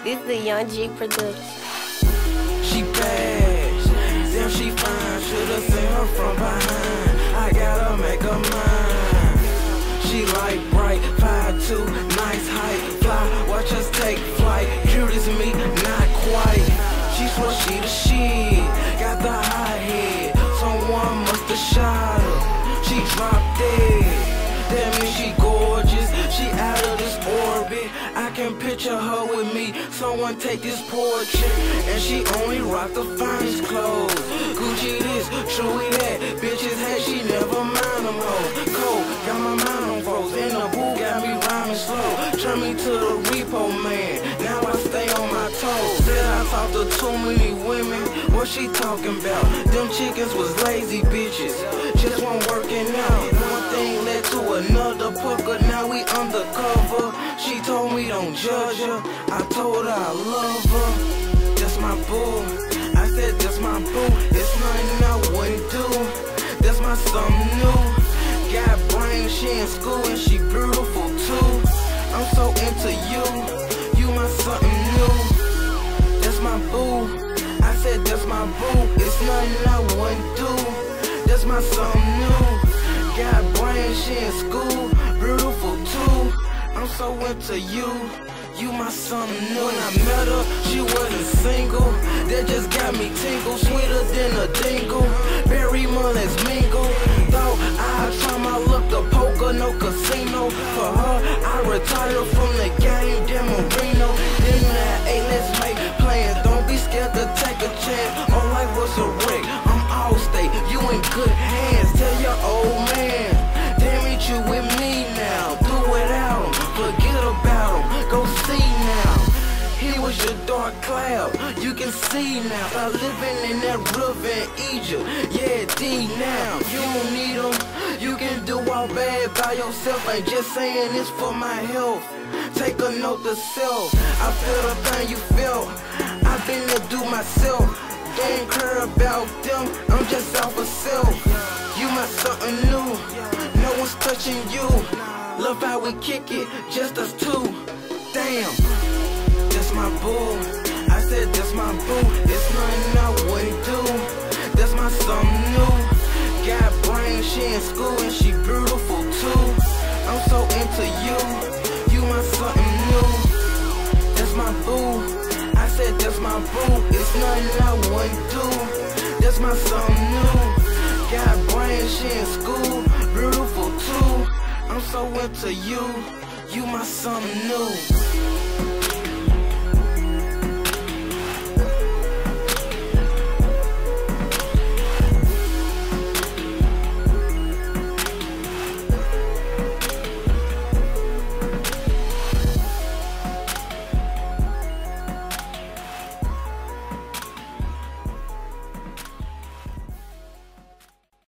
This is the Young G production. She bad, damn she fine. Should've seen her from behind. I gotta make her mine. She like bright, 5'2", nice height, fly. Watch us take flight. Cute as me, not quite. She swear she the shit, got the hot head. Someone must've shot her. She dropped dead. That means she gorgeous. She out of this orbit. I can picture her with me. Someone take this portrait. And she only rock the finest clothes. Gucci this, Chewy that. Bitches hate, she never mind them hoes. Cold, got my mind on foes. In the booth, got me rhyming slow. Turn me to the repo man. Now I stay on my toes. Said I talked to too many women. What she talking about? Them chickens was lazy bitches. Just weren't working out. One thing led to another. Pucker, now we undercover. She told me don't judge her. I told her I love her. That's my boo. I said that's my boo. It's nothing I wouldn't do. That's my something new. Got brains, she in school and she beautiful too. I'm so into you. You my something new. That's my boo. I said that's my boo. It's nothing I wouldn't do. That's my something new. Got brains, she in school, beautiful too. I'm so into you. You my something new. When I met her, she wasn't single. That just got me tingle. Sweeter than a dingle. Very much mingle. Thought I'd try my luck to poker, no casino. For her, I retired from the game, damn Marino. Then at 8, let's make plans. Don't be scared to take a chance. All life was a wreck. I'm all state, you in good hands. Tell your old man, damn it, you with me now. Do without him, forget about him. Go see now. He was your dark cloud, you can see now. Start living in that river in Egypt, yeah, D now. You don't need him, you can do all bad by yourself. Ain't just saying this for my health. Take a note to self, I feel the pain you felt. I've been there do myself. Ain't care about them, I'm just out for self. You my something new, no one's touching you. Love how we kick it, just us two. Damn, that's my boo. I said that's my boo. It's nothing I wouldn't do. That's my something new. Got brains, she in school and she beautiful too. I'm so into you. You my something new. That's my boo. I said that's my boo. It's nothing I wouldn't do. That's my something new. Got brains, she in school, beautiful too. I'm so into you. You my something new.